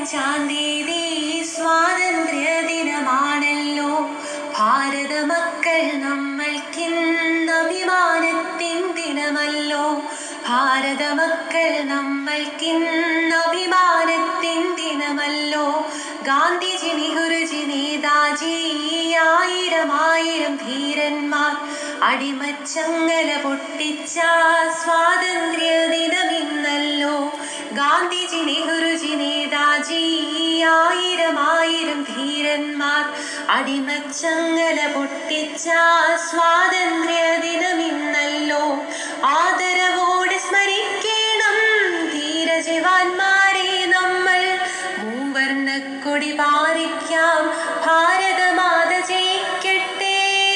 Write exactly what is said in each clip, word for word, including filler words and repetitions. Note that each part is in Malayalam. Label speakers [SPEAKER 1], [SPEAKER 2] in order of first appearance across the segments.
[SPEAKER 1] അഞ്ചാം തീയതി സ്വാതന്ത്ര്യ ദിനമാണല്ലോ. ഭാരത മക്കൾ നമ്മൾക്കിന്ന് അഭിമാനത്തിൻ ദിനമല്ലോ. ഭാരത മക്കൾ നമ്മൾക്കിന്ന് അഭിമാനത്തിൻ ദിനമല്ലോ. ഗാന്ധിജി, നെഹ്റുജി, നേതാജി, ആയിരം ആയിരം ധീരന്മാർ അടിമച്ചങ്ങല പൊട്ടിച്ച സ്വാതന്ത്ര്യ ദിനമിന്നല്ലോ. ഗാന്ധിജി, നെഹ്റുജി, നേതാജി, ആയിരം ആയിരം ധീരന്മാർ അടിമച്ചങ്ങല പൊട്ടിച്ച സ്വാതന്ത്ര്യ ദിനമിന്നല്ലോ. ആദരവോടെ സ്മരിക്കണം ധീരജവാന്മാരെ നമ്മൾ. മൂവർണ്ണക്കൊടി പാറിക്കാം, ഭാരതമാത ജയിക്കട്ടെ.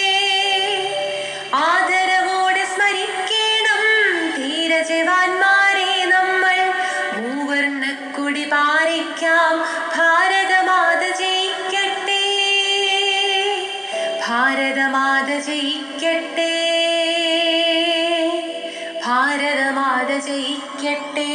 [SPEAKER 1] ആദരവോടെ സ്മരിക്കണം ധീരജവാന്മാരെ നമ്മൾ. മൂവർണ്ണക്കൊടി പാറിക്കാം, ഭാരതമാത ജയിക്കട്ടെ. ഭാരതമാത ജയിക്കട്ടെ. ഭാരതമാത ജയിക്കട്ടെ.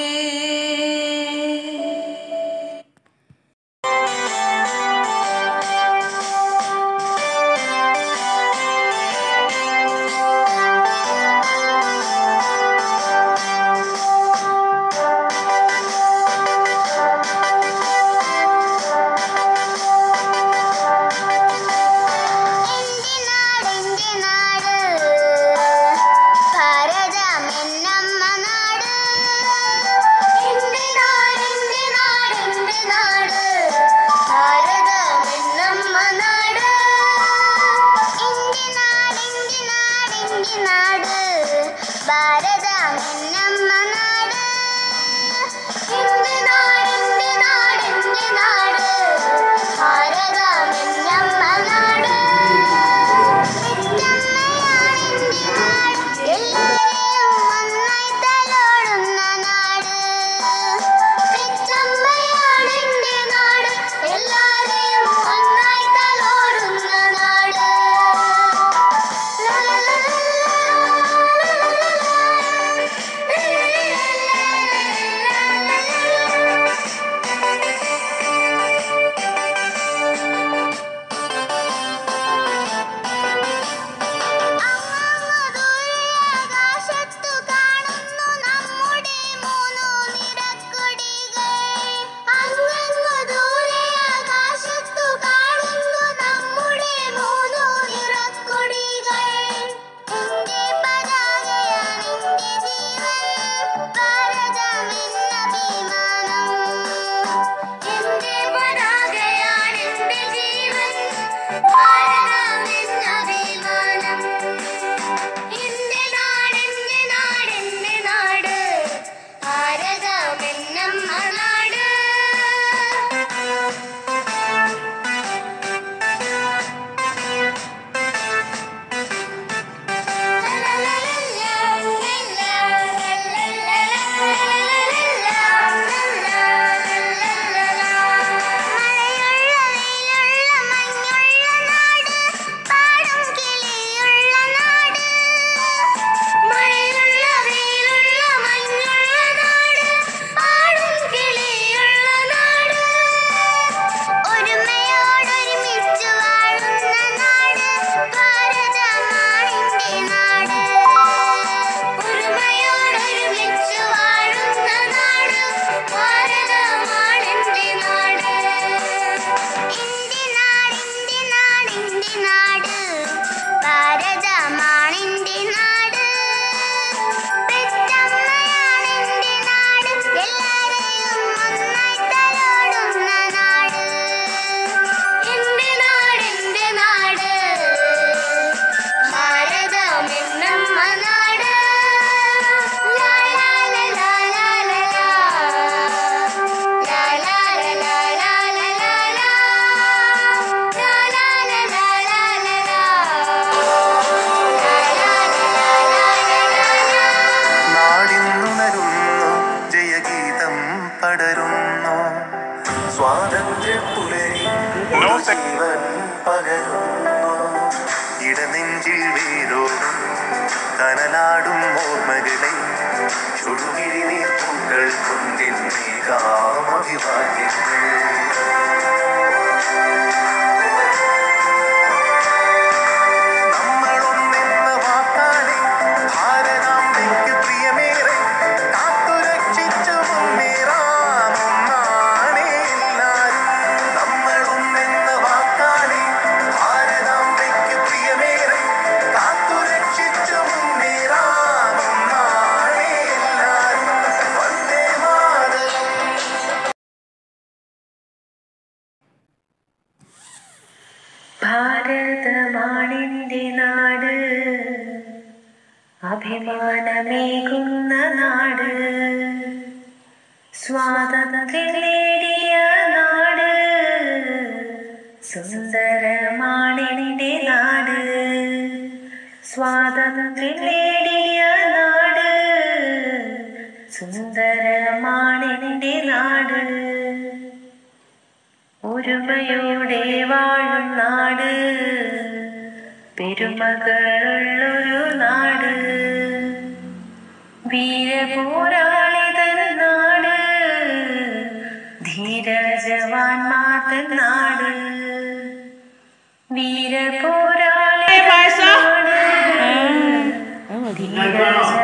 [SPEAKER 2] ഇടനെഞ്ചിൽ വേരോടും കനലാടും ഓർമ്മകളെ ചുടുകിഴി നീർപ്പൂക്കൾ കൊണ്ടിന്നേകാമഭിവാദ്യങ്ങൾ.
[SPEAKER 1] എൻ്റെ നാട്, അഭിമാനമേകുന്ന നാട്, സ്വാതന്ത്ര്യം നേടിയ നാട്, സുന്ദരമാണെൻ്റെ നാട്, സ്വാതന്ത്ര്യം നേടിയ നാട്, സുന്ദരമാണെൻ്റെ നാട്, ഒരുമയോടെ വാഴും നാട്, പെരുമകളുള്ളൊരു നാട്, വീരപോരാളിതൻ നാട്, ധീരജവാന്മാർ നാട്, വീരപോരാളിതൻ നാട്, ധീരജ